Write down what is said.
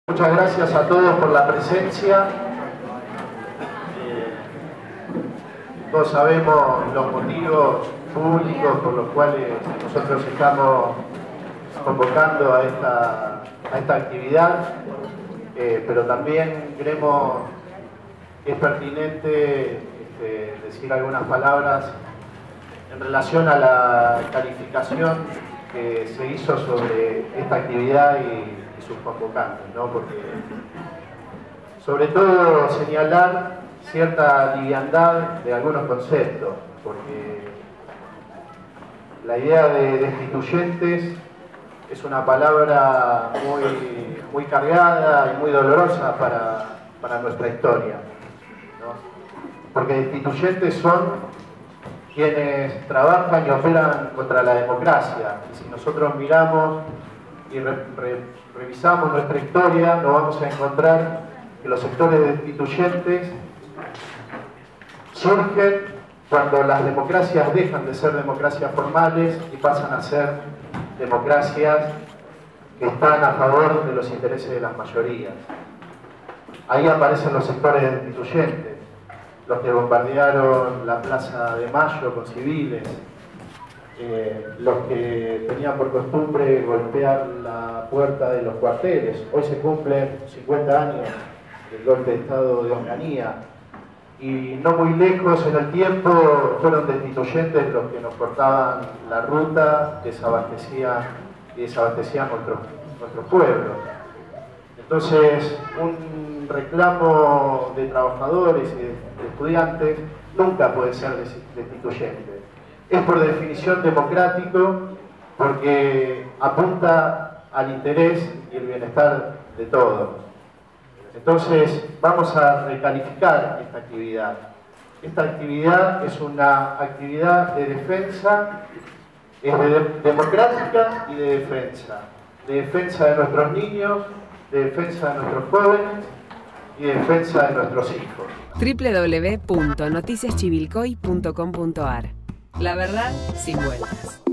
Muchas gracias a todos por la presencia. Todos sabemos los motivos públicos por los cuales nosotros estamos convocando a esta actividad, pero también creemos que es pertinente decir algunas palabras en relación a la calificación que se hizo sobre esta actividad y sus convocantes, ¿no? Porque sobre todo señalar cierta liviandad de algunos conceptos, porque la idea de destituyentes es una palabra muy cargada y muy dolorosa para nuestra historia, ¿no? Porque destituyentes son quienes trabajan y operan contra la democracia. Y si nosotros miramos y revisamos nuestra historia, nos vamos a encontrar que los sectores destituyentes surgen cuando las democracias dejan de ser democracias formales y pasan a ser democracias que están a favor de los intereses de las mayorías. Ahí aparecen los sectores destituyentes, los que bombardearon la Plaza de Mayo con civiles, los que tenían por costumbre golpear la puerta de los cuarteles. Hoy se cumplen 50 años del golpe de Estado de Onganía, y no muy lejos en el tiempo fueron destituyentes los que nos cortaban la ruta, desabastecían nuestros pueblos. Entonces, un reclamo de trabajadores y de estudiantes nunca puede ser destituyente. Es por definición democrático porque apunta al interés y el bienestar de todos. Entonces vamos a recalificar esta actividad. Esta actividad es una actividad de defensa, es democrática y de defensa de nuestros niños, de defensa de nuestros jóvenes y de defensa de nuestros hijos. www.noticiaschivilcoy.com.ar. La verdad sin vueltas.